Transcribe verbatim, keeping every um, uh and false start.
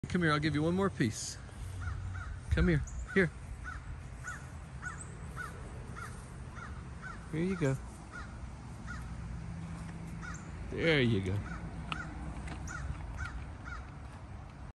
Come here, I'll give you one more piece. Come here. Here. Here you go. There you go.